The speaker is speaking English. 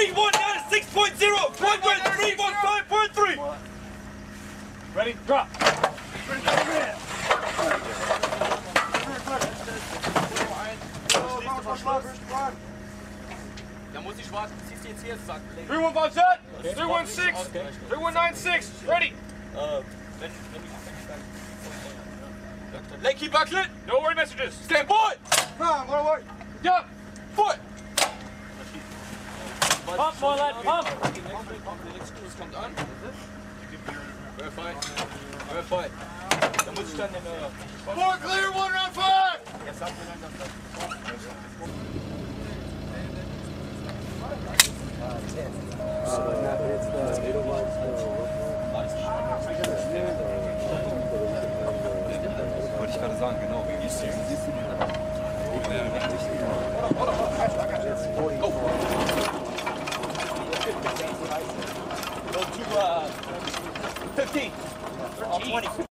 319 quadrant 315.3. Ready? Drop. Da muss ich schwarz. Ziehst du jetzt hier? 315 set. 316. 3196. Ready. Leg keep backlit. No worry messages. Stand board. Come, what away? Jump. Foot. Pump, more lad. Pump. Das kommt an. Verify. Verify. Da muss ich dann den... Four clear, 1 round 5. Wollte ich gerade sagen, genau. Wie siehst du die? Go to 15. 20.